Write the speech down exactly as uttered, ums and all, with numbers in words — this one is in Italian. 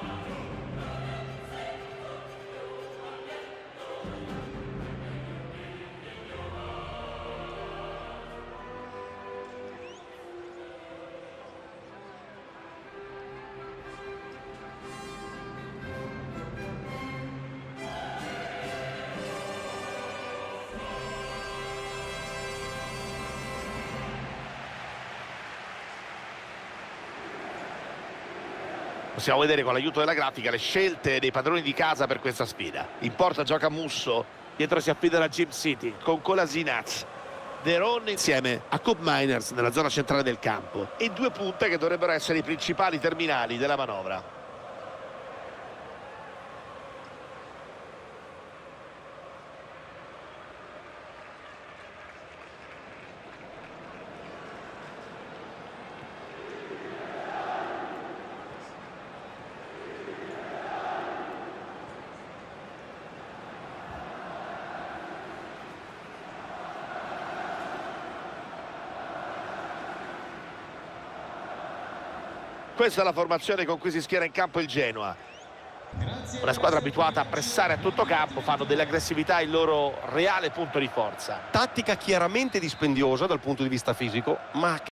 Possiamo vedere con l'aiuto della grafica le scelte dei padroni di casa per questa sfida. In porta gioca Musso, dietro si affida la Gym City con Kolasinac, De Ron insieme a Koop Meiners nella zona centrale del campo e due punte che dovrebbero essere i principali terminali della manovra. Questa è la formazione con cui si schiera in campo il Genoa. Una squadra abituata a pressare a tutto campo, fanno dell'aggressività il loro reale punto di forza. Tattica chiaramente dispendiosa dal punto di vista fisico, ma